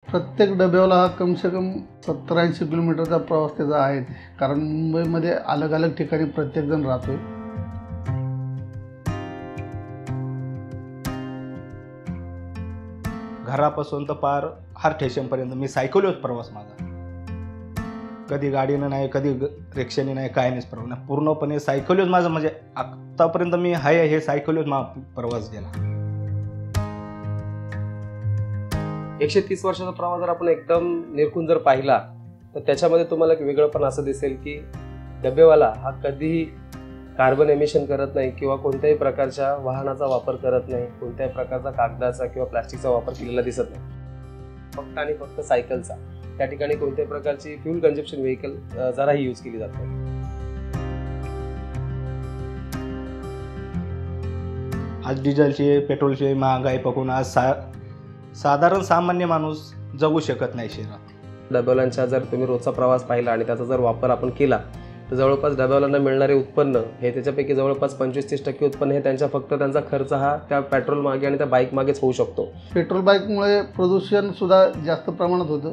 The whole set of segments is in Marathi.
प्रत्येक डब्याला हा कम से कम 70-80 किलोमीटरचा प्रवास त्याचा आहे, कारण मुंबईमध्ये अलग अलग ठिकाणी प्रत्येकजण राहतोय. घरापासून तर पार हर स्टेशनपर्यंत मी सायकलीवर प्रवास माझा. कधी गाडीनं नाही, कधी रिक्षाने नाही, काय नाही प्रवास नाही, पूर्णपणे सायकलीवर माझं. म्हणजे आत्तापर्यंत मी हे सायकलीवर माझा प्रवास गेला. 130 वर्षाचा प्रवास जर आपण एकदम निरखून जर पाहिला तर त्याच्यामध्ये तुम्हाला एक वेगळं पण असं दिसेल की डबेवाला हा कधीही कार्बन एमिशन करत नाही किंवा कोणत्याही प्रकारच्या वाहनाचा वापर करत नाही, कोणत्याही प्रकारचा कागदाचा किंवा प्लास्टिकचा वापर केलेला दिसत नाही. फक्त आणि फक्त सायकलचा. त्या ठिकाणी कोणत्याही प्रकारची फ्यूल कन्झम्पशन व्हेकल जराही यूज केली जात नाही. आज डिझेलची पेट्रोलची महागाई बघून आज साधारण सामान्य माणूस जगू शकत नाही शहरात. डबेवाल्यांचा जर तुम्ही रोजचा प्रवास पाहिला आणि त्याचा जर वापर आपण केला तर जवळपास डबेवाल्यांना मिळणारे उत्पन्न हे त्याच्यापैकी जवळपास 25-30% उत्पन्न हे त्यांचा खर्च हा त्या पेट्रोल मागे आणि त्या बाईक मागेच होऊ शकतो. पेट्रोल बाईकमुळे प्रदूषण सुद्धा जास्त प्रमाणात होतं.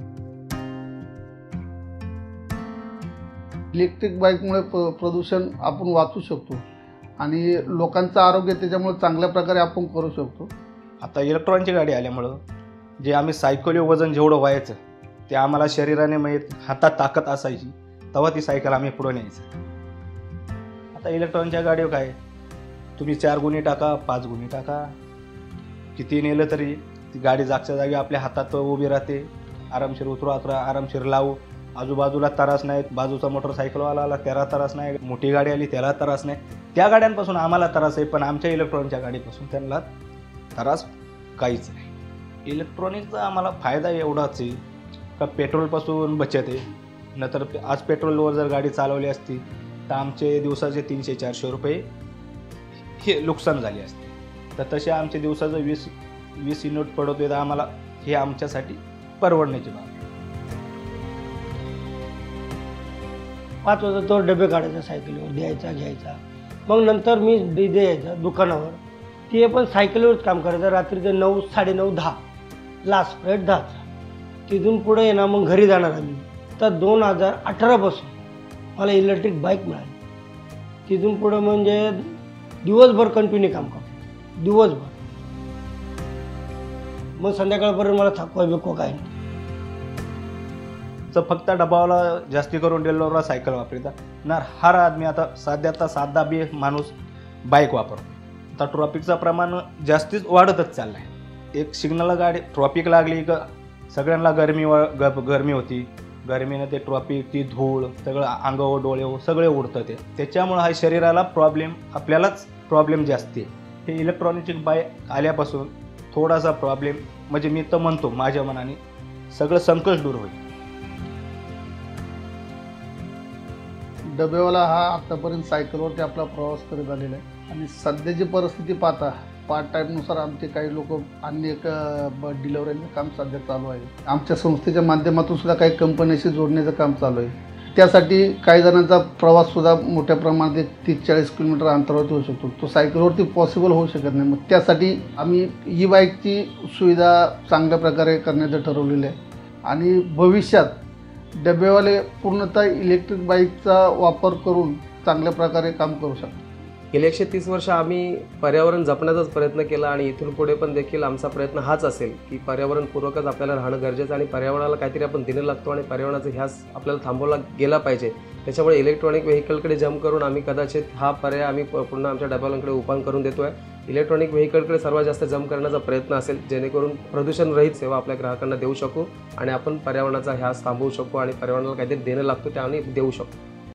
इलेक्ट्रिक बाईकमुळे प्रदूषण आपण वाचू शकतो आणि लोकांचं आरोग्य त्याच्यामुळे चांगल्या प्रकारे आपण करू शकतो. आता इलेक्ट्रॉनिकची गाडी आल्यामुळं जे आम्ही सायकलीवर वजन जेवढं व्हायचं ते आम्हाला शरीराने माहीत, हातात ताकद असायची तेव्हा ती सायकल आम्ही पुढं न्यायचं. आता इलेक्ट्रॉनिकच्या गाडीवर काय, तुम्ही 4 गुणी टाका, 5 गुणी टाका, किती नेलं तरी ती गाडी जागच्या जागी आपल्या हातात उभी राहते. आरामशीर उतरा, आरामशीर लावू, आजूबाजूला त्रास नाहीत. बाजूचा मोटरसायकलवाला आला त्याला त्रास नाही, मोठी गाडी आली त्याला त्रास नाही. त्या गाड्यांपासून आम्हाला त्रास आहे, पण आमच्या इलेक्ट्रॉनिकच्या गाडीपासून त्यांना त्रास काहीच नाही. इलेक्ट्रॉनिकचा आम्हाला फायदा एवढाच आहे का पेट्रोलपासून बचत आहे. नंतर आज पेट्रोलवर जर गाडी चालवली असती तर आमचे दिवसाचे 300-400 रुपये हे नुकसान झाले असते. तर तसे आमचे दिवसाचं 20 युनिट पडतोय तर आम्हाला हे आमच्यासाठी परवडण्याची बाब. 5 वाजता तो डबे काढायचा सायकलीवर, द्यायचा घ्यायचा. मग नंतर मी द्यायचा दुकानावर, ते पण सायकलीवरच काम करायचं. रात्रीचे 9, 9:30, 10 लास्ट फ्लाईट 10चा. तिथून पुढे आहे ना मग घरी जाणार आम्ही. तर 2018 पासून मला इलेक्ट्रिक बाईक मिळाली. तिथून पुढं म्हणजे दिवसभर कंटिन्यू काम करतो, दिवसभर. मग संध्याकाळपर्यंत मला थकवा बिकवा काय नाही. तर फक्त डबावाला जास्ती करून डेलवरला सायकल वापरतात ना. हर आदमी आता साधा बी माणूस बाईक वापरतो. आता ट्रॉफिकचं प्रमाण जास्तीच वाढतच चाललं आहे. एक सिग्नलला गाडी ट्रॉफिक लागली का सगळ्यांना गरमी होती. गरमीनं ते ट्रॉफिक, ती धूळ सगळं अंगावर डोळ्यावर सगळे उडतं. त्याच्यामुळं हा शरीराला प्रॉब्लेम, आपल्यालाच प्रॉब्लेम जास्ती आहे. हे इलेक्ट्रॉनिकची बाईक आल्यापासून थोडासा प्रॉब्लेम म्हणजे मी तर म्हणतो माझ्या मनाने सगळं संकट दूर होईल. डबेवाला हा आत्तापर्यंत सायकलवरती आपला प्रवास करत आलेला आहे आणि सध्याची परिस्थिती पाहता पार्ट टाईमनुसार आमचे काही लोक अन्य एक डिलिव्हरीचं काम सध्या चालू आहे. आमच्या संस्थेच्या माध्यमातून सुद्धा काही कंपन्याशी जोडण्याचं काम चालू आहे. त्यासाठी काही जणांचा प्रवाससुद्धा मोठ्या प्रमाणात 30-40 किलोमीटर अंतरावरती होऊ शकतो. तो सायकलवरती पॉसिबल होऊ शकत नाही. मग त्यासाठी आम्ही ई बाईकची सुविधा चांगल्या प्रकारे करण्याचं ठरवलेलं आहे आणि भविष्यात डबेवाले पूर्णतः इलेक्ट्रिक बाईकचा वापर करून चांगल्या प्रकारे काम करू शकतात. गेली 130 वर्ष आम्ही पर्यावरण जपण्याचाच प्रयत्न केला आणि इथून पुढे पण देखील आमचा प्रयत्न हाच असेल की पर्यावरणपूर्वकच आपल्याला राहणं गरजेचं आणि पर्यावरणाला काहीतरी आपण देणं लागतो आणि पर्यावरणाचा ह्यास आपल्याला थांबवला गेला पाहिजे. त्याच्यामुळे इलेक्ट्रॉनिक व्हेकलकडे जम्प करून आम्ही कदाचित हा पर्याय आम्ही पुन्हा आमच्या डबेवाल्यांकडे उपान करून देतो आहे. इलेक्ट्रॉनिक व्हेकलकडे सर्वात जास्त जम्प करण्याचा प्रयत्न असेल जेणेकरून प्रदूषणरहित सेवा आपल्या ग्राहकांना देऊ शकू आणि आपण पर्यावरणाचा ह्यास थांबवू शकू आणि पर्यावरणाला काहीतरी देणं लागतो ते आम्ही देऊ शकतो.